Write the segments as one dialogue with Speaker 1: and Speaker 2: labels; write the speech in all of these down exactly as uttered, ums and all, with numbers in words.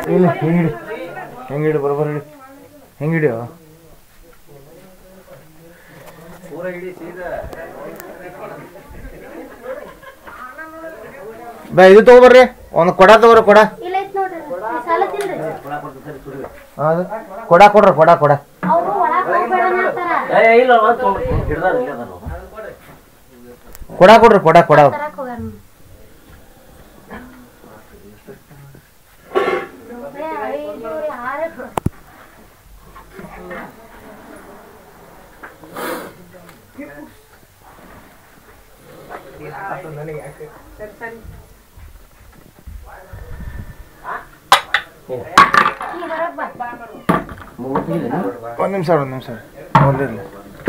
Speaker 1: ಇಲ್ಲ ಹೆಂಗಿಡಿ ಹೆಂಗಿಡಿ ಬರೋಬರ್ ಹಿಡಿ ಹೆಂಗಿಡಿಯೋ ಬಾ ಇದು ತಗೋಬರ್ರಿ ಒಂದು ಕೊಡ ತಗೋರಿ ಕೊಡ ಹೌದು ಕೊಡ ಕೊಡ್ರಿ ಕೊಡ ಕೊಡ ಕೊಡ ಕೊಡ್ರಿ ಕೊಡ ಕೊಡ ಒಂದು ನಿಮಿಷ ಒಂದು ನಿಮಿಷ ನೋಡಿಲ್ಲ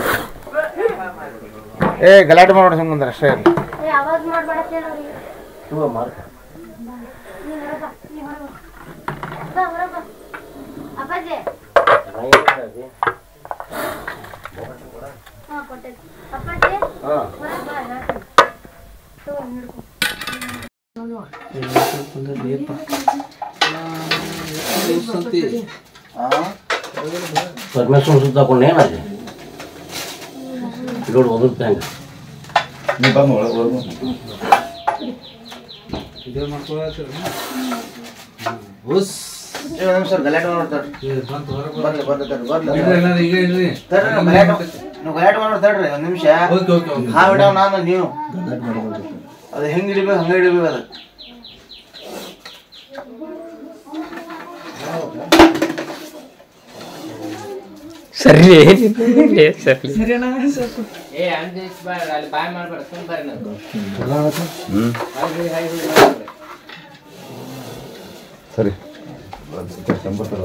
Speaker 1: ಏ ಗಲಾಟೆ ಮಾಡೋಣ ಸುಮ್ಮಂದ್ರೆ ಅಷ್ಟೇ ಇಲ್ಲ
Speaker 2: ಪರ್ಮಿಷನ್ ಸುತ್ತ ತಗೊಂಡು ಏನಾಗಿದೆ ನೋಡಿ ಓದುತ್ತೆ ಹಂಗೆ ನೀವು ಬಂದು ಒಳಗೆ ಇದೇ ಮಾಡ್ಕೊಳತ್ತೀರ ಬಸ್
Speaker 1: ಸರ್ ಗಲಾಟೆ ಮಾಡ್ತಾರೆ ಬರ್ಲಿ ಬರ್ಲಿ ಬರ್ಲಿ
Speaker 2: ಈಗ ಇರ್ರಿ
Speaker 1: ನೀವು ಗಲಾಟೆ ಮಾಡೋದು ತಡ್ರಿ ಒಂದು ನಿಮಿಷ ಹಾ ಬಿಡವ್ ನಾನು ನೀವು ಅದು ಹೆಂಗೆ ಹಿಡಿಬೇಕು ಹಂಗೆ ಹಿಡಿಬೇಕು ಅದು
Speaker 3: ಸರಿ ಸರಿ
Speaker 4: ಏ ಅಂದಿಸ್ ಬಾಯ್ ಅಲ್ಲಿ ಬಾಯ್ ಮಾಡಬೇಡ ಸುಮ್ಮನೆ ಬರ್ರಿ ನಾನು
Speaker 2: ಸರಿ ಸಂಬರ್ತಾರೆ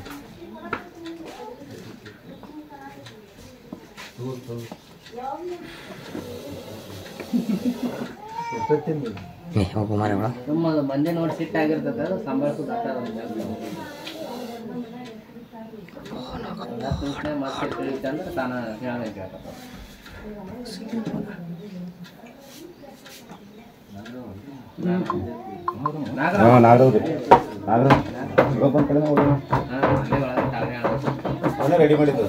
Speaker 3: ಹೋಗು ಮಾರ
Speaker 4: ತುಂಬ ಮಂದಿ ನೋಡಿ ಸಿಟ್ಟಾಗಿರ್ತದೆ ಸಂಭಾಳಿಸೋದು ಅಟ್ಟ ಮತ್ತೆ ತಿಳಿತಂದ್ರೆ ತಾನ ಹೇಳಕ್ಕೆ
Speaker 2: ರೆಡಿ ಮಾಡಿದ್ದು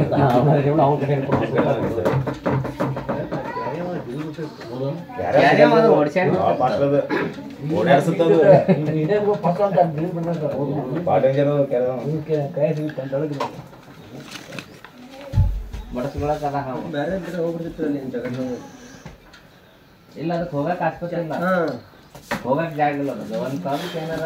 Speaker 4: ಇಲ್ಲ ಅದಕ್ಕೆ ಹೋಗಕ್ಕೆ ಆಸ್ಪತ್ರೆ ಇಲ್ಲ ಹೋಗಕ್ಕೆ ಜಾಗ ಇಲ್ಲ ಒಂದು ಕಾಲಕ್ಕೆ ಏನಾರ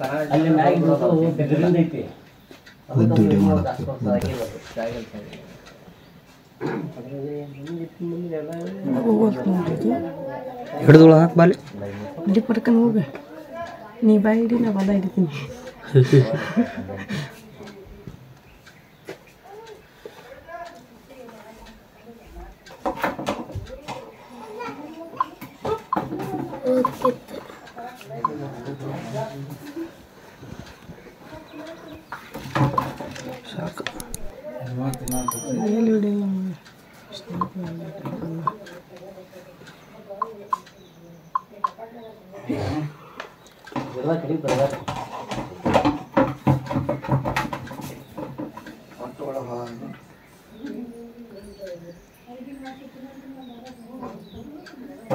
Speaker 3: ಹಿಡಿದು ಹಾಕಿ ಬಾಲಿ
Speaker 5: ಹಿಡಿ ಪಡ್ಕೊಂಡು ಹೋಗ ನೀ ಬಾಯಿ ಹಿಡಿ ನಾ ಬಲ ಹಿಡಿತೀನಿ
Speaker 3: ಸಾಕು
Speaker 5: ಎಲ್ಲಿ ಹಿಡಿಲ್ಲ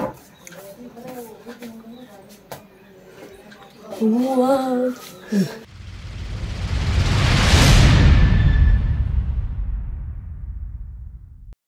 Speaker 5: ಹೂವ